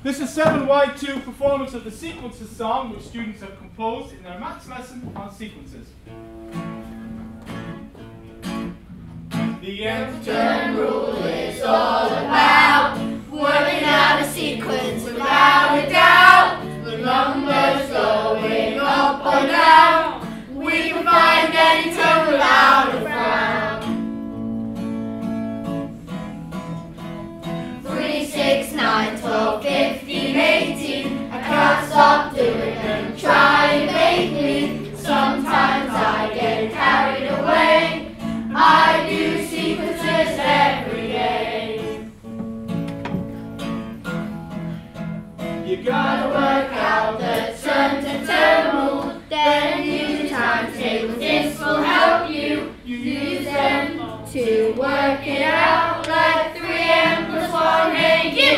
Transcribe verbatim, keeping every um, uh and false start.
This is seven Y two performance of the sequences song which students have composed in their maths lesson on sequences. The nth term rule is all about working out a sequence without a doubt. the Numbers going up or down, we can find any term without a frown. Three, six, nine, twelve, fifteen, eighteen. I can't stop doing them, try and make me. Sometimes I get carried away. I do sequences every day. You Gotta work out the term to term rule, then use timetables. This will help you. You use them to work it out, like three m plus one. Hey, you.